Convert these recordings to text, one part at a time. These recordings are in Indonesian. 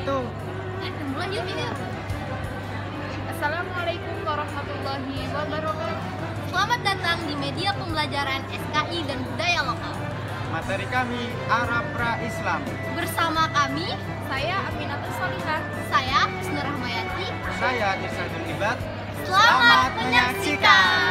wabarakatuh. Mulai yuk ya. Assalamualaikum warahmatullahi wabarakatuh. Selamat datang di media pembelajaran SKI dan budaya lokal. Materi kami Arab Pra-Islam. Bersama kami, Saya Aminatul Solihah. saya Husnur Rahmayati. Saya Irsyadul Ibad. Selamat menyaksikan.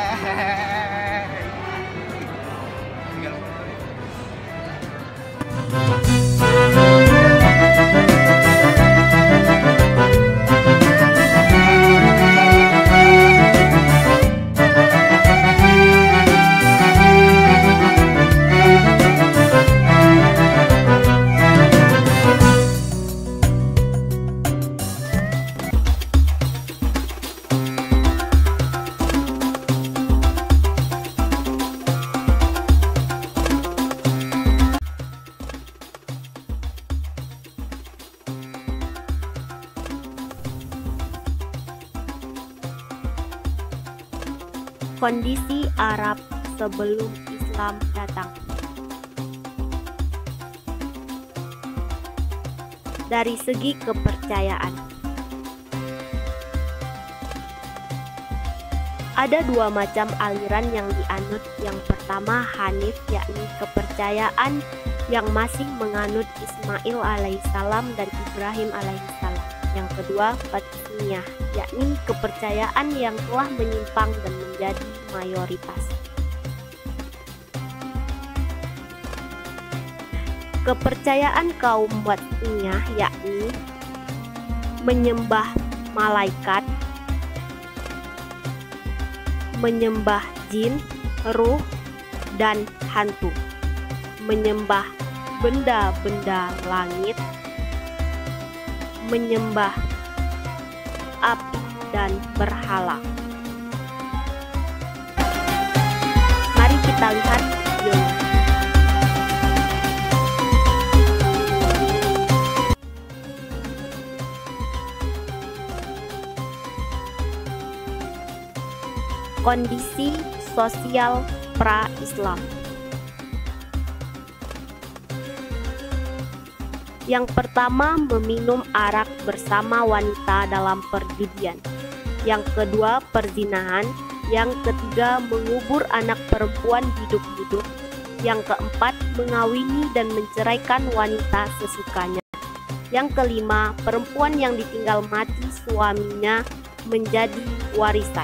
Kondisi Arab sebelum Islam datang. Dari segi kepercayaan, ada dua macam aliran yang dianut. Yang pertama Hanif, yakni kepercayaan yang masih menganut Ismail alaihissalam dan Ibrahim alaihissalam. Yang kedua Fatimiyah, yakni kepercayaan yang telah menyimpang dan menjadi mayoritas. Kepercayaan kaum Fatimiyah yakni menyembah malaikat, menyembah jin, ruh, dan hantu, menyembah benda-benda langit, menyembah api dan berhala. Mari kita lihat videonya. Kondisi sosial pra-Islam. Yang pertama, meminum arak bersama wanita dalam perjudian. Yang kedua, perzinahan. Yang ketiga, mengubur anak perempuan hidup-hidup. Yang keempat, mengawini dan menceraikan wanita sesukanya. Yang kelima, perempuan yang ditinggal mati suaminya menjadi warisan.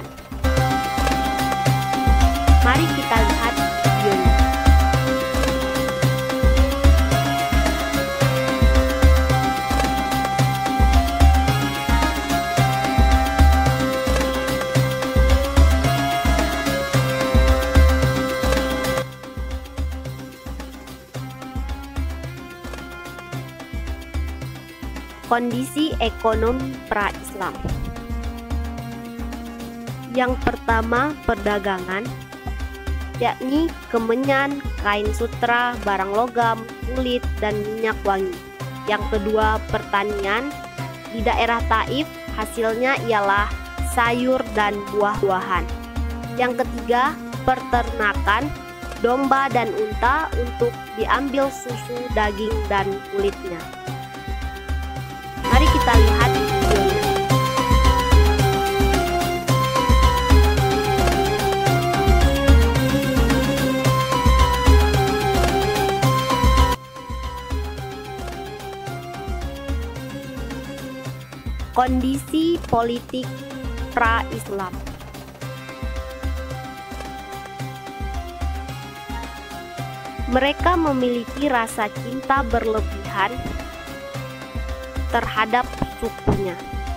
Mari kita lihat videonya. Kondisi ekonomi pra-Islam. Yang pertama, perdagangan, yakni kemenyan, kain sutra, barang logam, kulit, dan minyak wangi. Yang kedua, pertanian. Di daerah Taif, hasilnya ialah sayur dan buah-buahan. Yang ketiga, peternakan, domba dan unta untuk diambil susu, daging, dan kulitnya. Mari kita lihat videonya. Kondisi politik pra-Islam. Mereka memiliki rasa cinta berlebihan terhadap sukunya.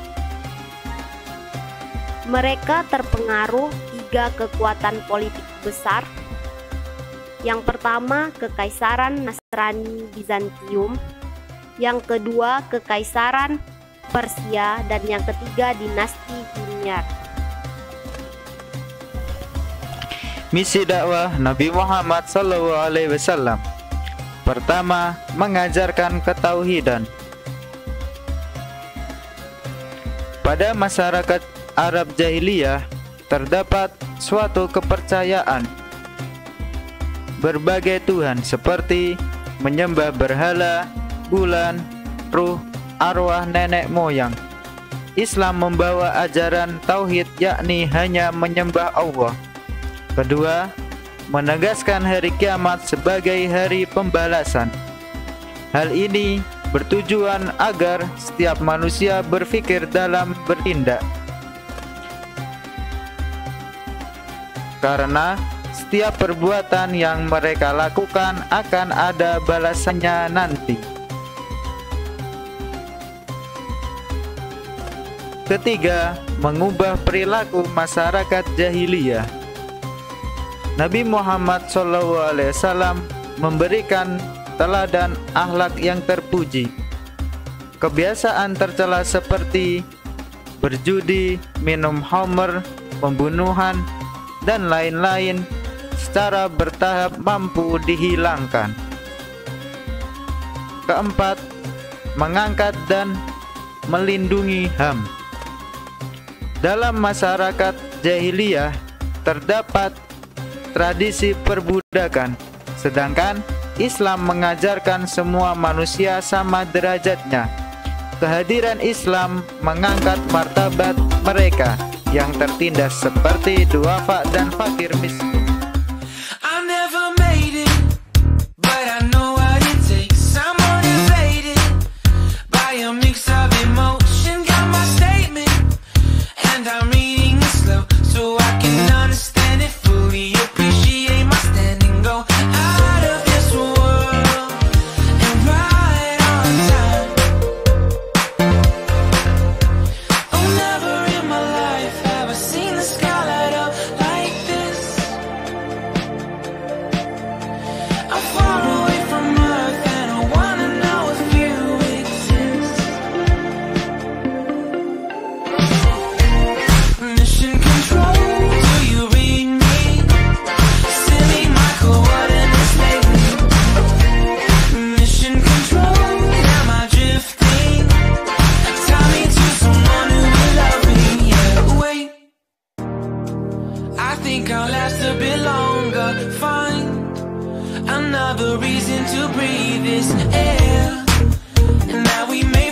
Mereka terpengaruh tiga kekuatan politik besar. Yang pertama, Kekaisaran Nasrani Bizantium. Yang kedua, Kekaisaran Persia, dan yang ketiga dinasti Himyar. Misi dakwah Nabi Muhammad SAW. Pertama, mengajarkan ketauhidan. Pada masyarakat Arab jahiliyah terdapat suatu kepercayaan berbagai Tuhan seperti menyembah berhala, bulan, ruh, arwah nenek moyang. Islam membawa ajaran tauhid, yakni hanya menyembah Allah. Kedua, menegaskan hari kiamat sebagai hari pembalasan. Hal ini bertujuan agar setiap manusia berpikir dalam bertindak, karena setiap perbuatan yang mereka lakukan akan ada balasannya nanti. Ketiga, mengubah perilaku masyarakat jahiliyah. Nabi Muhammad SAW memberikan teladan akhlak yang terpuji. Kebiasaan tercela seperti berjudi, minum khamr, pembunuhan, dan lain-lain secara bertahap mampu dihilangkan. Keempat, mengangkat dan melindungi HAM. Dalam masyarakat jahiliyah terdapat tradisi perbudakan, sedangkan Islam mengajarkan semua manusia sama derajatnya. Kehadiran Islam mengangkat martabat mereka yang tertindas seperti duafa dan fakir miskin. Another reason to breathe this air, and now we made